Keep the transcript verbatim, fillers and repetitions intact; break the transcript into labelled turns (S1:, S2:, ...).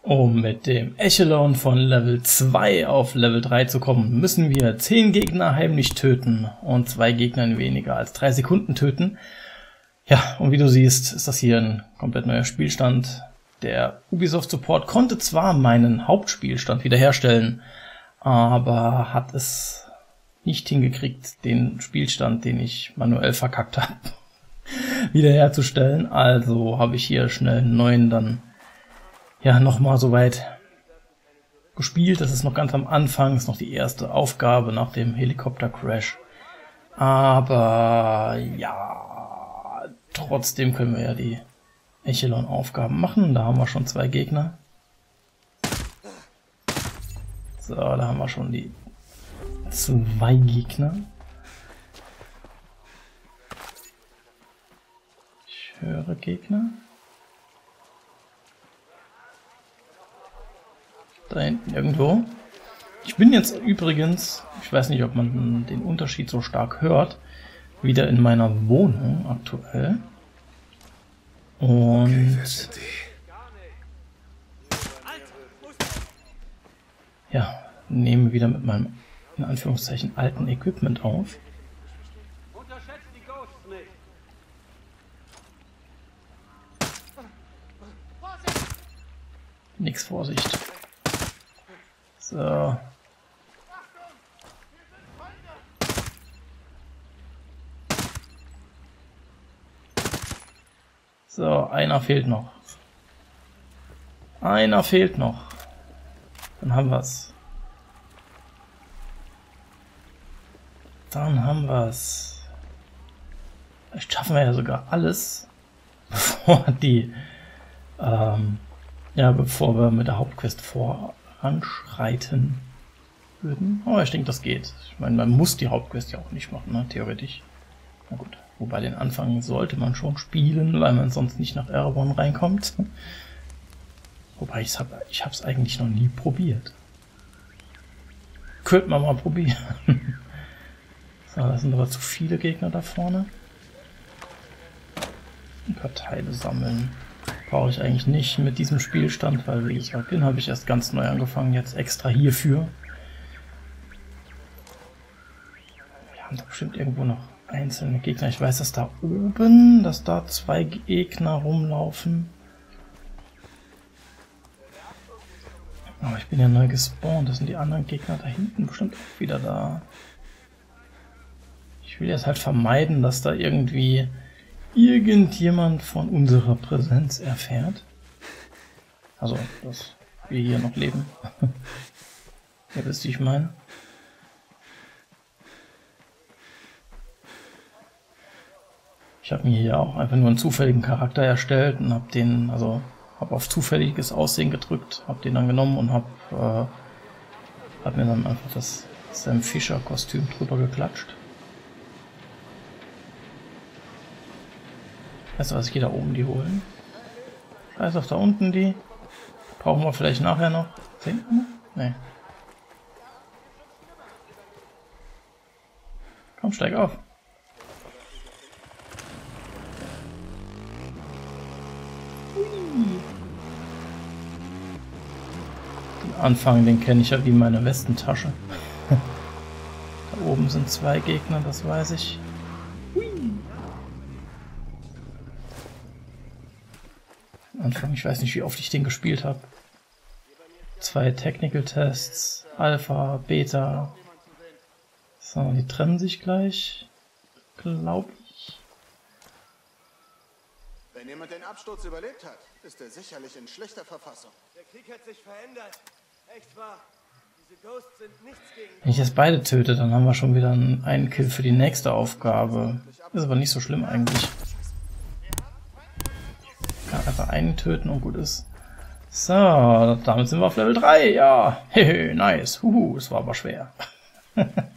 S1: Um mit dem Echelon von Level zwei auf Level drei zu kommen, müssen wir zehn Gegner heimlich töten und zwei Gegner in weniger als drei Sekunden töten. Ja, und wie du siehst, ist das hier ein komplett neuer Spielstand. Der Ubisoft Support konnte zwar meinen Hauptspielstand wiederherstellen, aber hat es nicht hingekriegt, den Spielstand, den ich manuell verkackt habe, wiederherzustellen. Also habe ich hier schnell einen neuen dann ja nochmal soweit gespielt. Das ist noch ganz am Anfang, ist noch die erste Aufgabe nach dem Helikopter-Crash. Aber ja, trotzdem können wir ja die Echelon-Aufgaben machen. Da haben wir schon zwei Gegner. So, da haben wir schon die zwei Gegner. Ich höre Gegner. Da hinten irgendwo. Ich bin jetzt übrigens, ich weiß nicht, ob man den Unterschied so stark hört, wieder in meiner Wohnung aktuell. Und ja, nehme wieder mit meinem, in Anführungszeichen, alten Equipment auf. Nix Vorsicht. So. So, einer fehlt noch. Einer fehlt noch. Dann haben wir's. Dann haben wir's. Vielleicht schaffen wir ja sogar alles, bevor die, ähm, ja, bevor wir mit der Hauptquest voranschreiten würden. Aber ich denke, das geht. Ich meine, man muss die Hauptquest ja auch nicht machen, ne? Theoretisch. Na gut. Wobei den Anfang sollte man schon spielen, weil man sonst nicht nach Erewhon reinkommt. Wobei ich habe ich es eigentlich noch nie probiert. Könnte man mal probieren. So, da sind aber zu viele Gegner da vorne. Ein paar Teile sammeln. Brauche ich eigentlich nicht mit diesem Spielstand, weil wie gesagt, den habe ich erst ganz neu angefangen, jetzt extra hierfür. Wir haben da bestimmt irgendwo noch einzelne Gegner. Ich weiß, dass da oben, dass da zwei Gegner rumlaufen. Aber ich bin ja neu gespawnt. Das sind die anderen Gegner da hinten bestimmt auch wieder da. Ich will jetzt halt vermeiden, dass da irgendwie irgendjemand von unserer Präsenz erfährt. Also, dass wir hier noch leben. Ihr wisst, wie ich meine. Ich habe mir hier auch einfach nur einen zufälligen Charakter erstellt und habe den, also habe auf zufälliges Aussehen gedrückt, habe den dann genommen und habe äh, hab mir dann einfach das Sam Fisher Kostüm drüber geklatscht. Weißt du was, ich gehe da oben die holen. Scheiß auf da unten die. Brauchen wir vielleicht nachher noch. Sehen wir? Nee. Komm, steig auf. Den Anfang, den kenne ich ja wie meine Westentasche. Da oben sind zwei Gegner, das weiß ich. Anfang, ich weiß nicht, wie oft ich den gespielt habe. Zwei Technical Tests, Alpha, Beta. So, die trennen sich gleich, glaube ich.
S2: Wenn jemand den Absturz überlebt hat, ist er sicherlich in schlechter Verfassung.
S3: Der Krieg hat sich verändert. Echt wahr. Diese Ghosts sind nichts gegen...
S1: Wenn ich jetzt beide töte, dann haben wir schon wieder einen Kill für die nächste Aufgabe. Ist aber nicht so schlimm eigentlich. Einfach einen töten und gut ist. So, damit sind wir auf Level drei. Ja, hehe, nice. Huhu, es war aber schwer.